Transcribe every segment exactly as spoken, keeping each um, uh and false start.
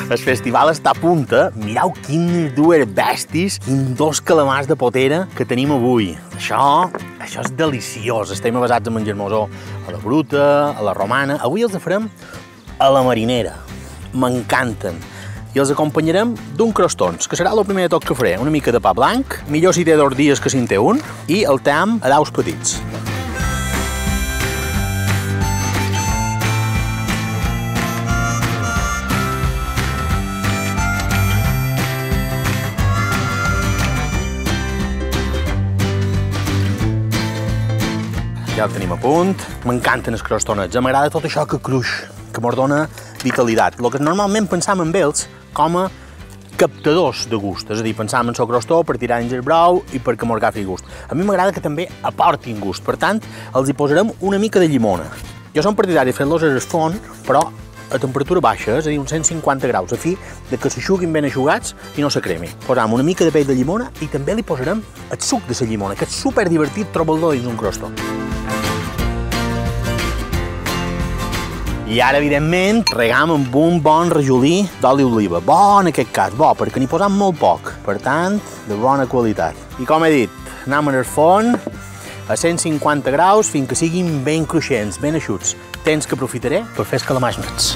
El festival està a punt, eh? Mireu quines dues bèsties, quins dos calamars de potera que tenim avui. Això, això és deliciós. Estem basats en menjar-nos-ho a la bruta, a la romana. Avui els farem a la marinera. M'encanten. I els acompanyarem d'un crostons, que serà el primer de tot que faré. Una mica de pa blanc, millor si té dos dies que si en té un, i el tam a daus petits. Ja el tenim a punt. M'encanten els crostonets. M'agrada tot això que cruix, que mos dona vitalitat. El que normalment pensam en ells com a captadors de gust, és a dir, pensam en el crostó per tirar dins el brou i perquè mos agafi gust. A mi m'agrada que també aportin gust, per tant, els hi posarem una mica de llimona. Jo som partidari de fer-los al forn, però a temperatura baixa, és a dir, uns cent cinquanta graus, a fi de que s'aixuguin ben aixugats i no se cremin. Posam una mica de pell de llimona i també li posarem el suc de la llimona, que és superdivertit trobar-lo dins un crostó. I ara, evidentment, regam amb un bon rajolí d'oli d'oliva. Bo en aquest cas, bo, perquè n'hi posam molt poc. Per tant, de bona qualitat. I com he dit, anem al forn a cent cinquanta graus fins que siguin ben cruixents, ben eixuts. Temps que aprofitaré per fer els calamars nets.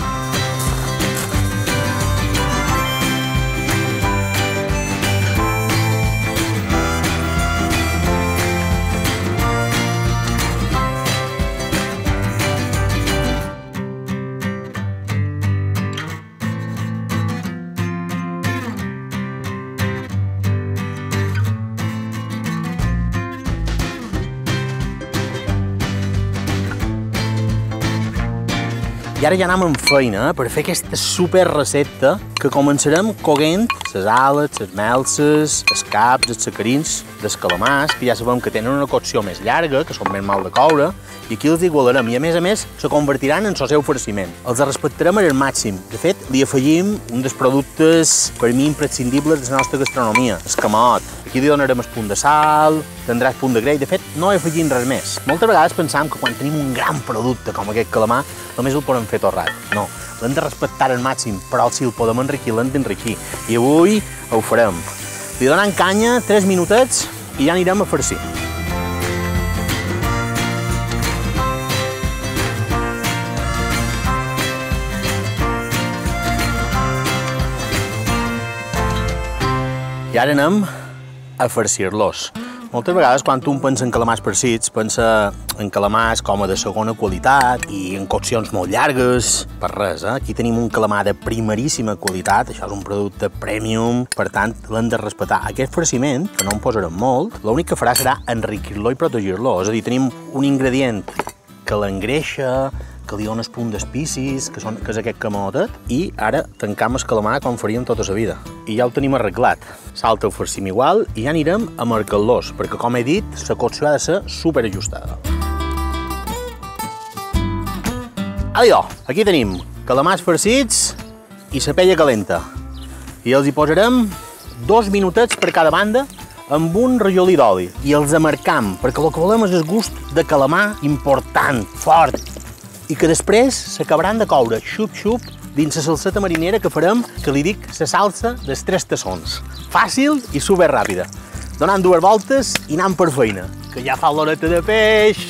I ara ja anem amb feina per fer aquesta super recepta que començarem coguent les ales, les melses, els caps, els sacarins dels calamars, que ja sabem que tenen una cocció més llarga, que són més mal de coure, i aquí els igualarem i a més a més se convertiran en el seu farciment. Els respectarem al màxim. De fet, li afegim un dels productes per mi imprescindibles de la nostra gastronomia, el camot. Aquí li donarem el punt de sal, tindrà el punt de greix, de fet no hi afegim res més. Moltes vegades pensam que quan tenim un gran producte com aquest calamar només el podem fer torrat. No, l'hem de respectar al màxim, però si el podem enriquir, l'hem d'enriquir. I avui ho farem. Li donem canya, tres minutets, i ja anirem a farcir. I ara anem a farcir-los. Moltes vegades, quan un pensa en calamars farcits, pensa en calamars com a de segona qualitat i en coccions molt llargues. Per res, eh? Aquí tenim un calamar de primeríssima qualitat, això és un producte premium, per tant, l'hem de respectar. Aquest farciment, que no en posarem molt, l'únic que farà serà enriquir-lo i protegir-lo. És a dir, tenim un ingredient que l'engreixa, que li dona el punt d'espicis, que, són, que és aquest camotet, i ara tancam el calamar com faríem tota la vida. I ja ho tenim arreglat. Salta el farcim igual i ja anirem a marcar-los, perquè com he dit, la cocció ha de ser superajustada. Adéu! Aquí tenim calamars farcits i la pella calenta. I els hi posarem dos minutets per cada banda amb un rajolí d'oli. I els amarcam, perquè el que volem és el gust de calamar important, fort, i que després s'acabaran de coure xup-xup dins la salseta marinera que farem, que li dic la salsa dels tres tassons. Fàcil i superràpida. Donant dues voltes i anant per feina, que ja fa l'horeta de peix.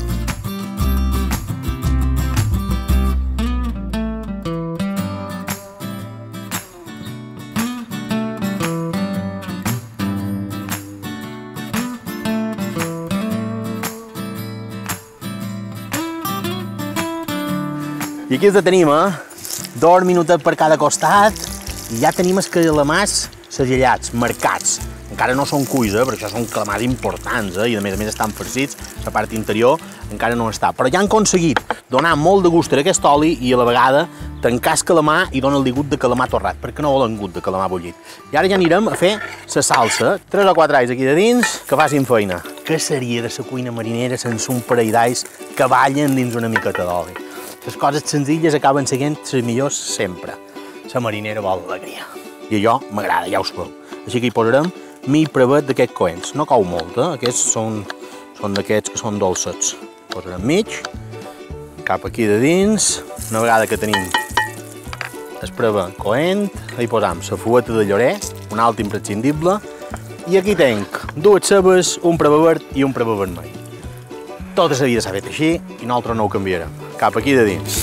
I aquí els tenim, eh? Dos minutets per cada costat i ja tenim els calamars segellats, marcats. Encara no són cuits, eh? Perquè això són calamars importants, eh? I a més a més estan farcits, la part interior encara no està. Però ja han aconseguit donar molt de gust a aquest oli i a la vegada tancar el calamar i donar el gust de calamar torrat, perquè no volen gust de calamar bullit. I ara ja anirem a fer la salsa. Tres o quatre alls aquí de dins que facin feina. Què seria de la cuina marinera sense un parell d'alls que ballen dins una miqueta d'oli? Les coses senzilles acaben sent les millors sempre. La marinera vol alegria. I allò m'agrada, ja ho sabeu. Així que hi posarem mig brevet d'aquests coents. No cou molt, eh? Aquests són, són d'aquests que són dolçets. Posarem mig, cap aquí de dins. Una vegada que tenim es preva coent, hi posam la fueta de llorer, un alt imprescindible, i aquí tenc dues cebes, un preve verd i un preve vermell. Tota la vida s'ha fet així i nosaltres no ho canviarem. Cap aquí de dins.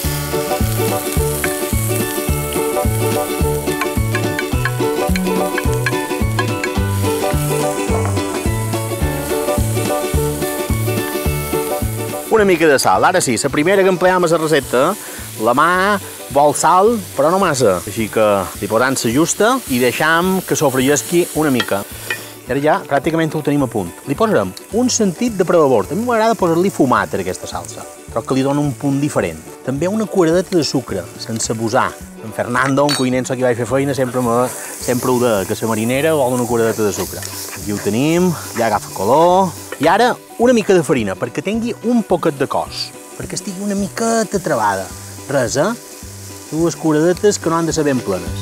Una mica de sal. Ara sí, la primera que empleam a la recepta, la mà vol sal, però no massa. Així que li posam la justa i deixam que sofregesqui una mica. I ara ja pràcticament ho tenim a punt. Li posarem un sentit de prevavort. A mi m'agrada posar-li fumat a aquesta salsa. Troc que li dona un punt diferent. També una cuiradeta de sucre, sense abusar. En Fernando, un cuiner que vaig fer feina, sempre, me, sempre ho deia, que la marinera vol una cuiradeta de sucre. Aquí ho tenim, ja agafa color. I ara una mica de farina, perquè tingui un poquet de cos, perquè estigui una miqueta travada. Res, eh? Dues curadetes que no han de ser ben plenes.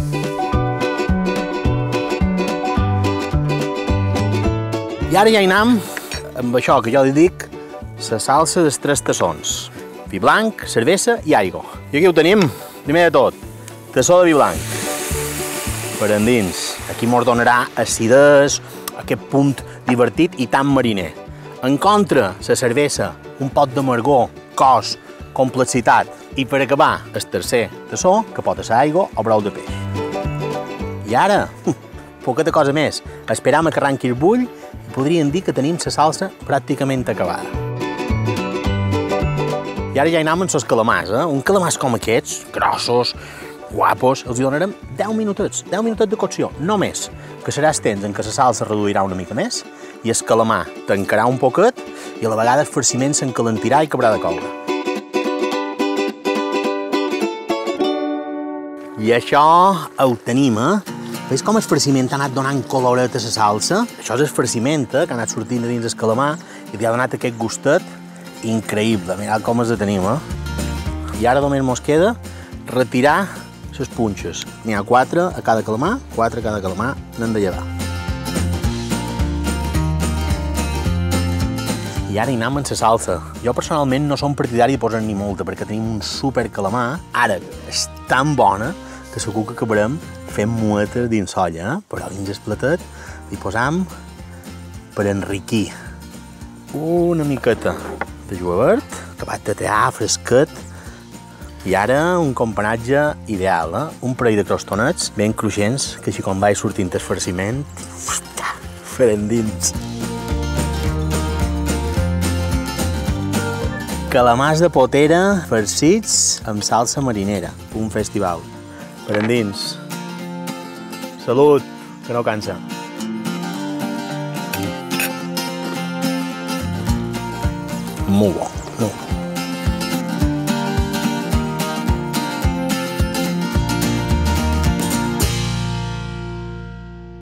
I ara ja hi anem amb això que jo li dic la salsa dels tres tassons. Vi blanc, cervesa i aigua. I aquí ho tenim, primer de tot, tassó de vi blanc. Per endins, aquí mos donarà acidesa, aquest punt divertit i tan mariner. En contra, la cervesa, un pot d'amargor, cos, complexitat. I per acabar, el tercer tassó, que pot ser aigua o brou de peix. I ara, poqueta cosa més. Esperam que arranqui el bull i podríem dir que tenim la salsa pràcticament acabada. I ara ja hi anem amb els calamars, eh? Un calamars com aquests, grossos, guapos, els hi donarem deu minutets, deu minutets de cocció, no més, que serà el temps en què la salsa reduirà una mica més i el calamar tancarà un poquet i a la vegada el farciment s'encalentirà i acabarà de coure. I això ho tenim, eh? Veus com el farciment ha anat donant coloret a la salsa? Això és el farciment, eh, que ha anat sortint de dins el calamar i li ha donat aquest gustet increïble. Mireu com els tenim, eh? I ara només mos queda retirar les punxes. N'hi ha quatre a cada calamar, quatre a cada calamar, n'hem de llevar. I ara hi anem amb la salsa. Jo personalment no som partidari de posar-n'hi molta perquè tenim un super calamar. Ara és tan bona que segur que acabarem fent muetes dins olla, eh? Però dins el platet li posam per enriquir una miqueta de julivert, acabat de tear, fresquet. I ara un companatge ideal, eh? Un parell de crostonets ben cruixents, que així com vaig sortint el farciment, farem dins. Calamars de potera farcits amb salsa marinera. Un festival. Per endins. Salut, que no cansa. Molt bo.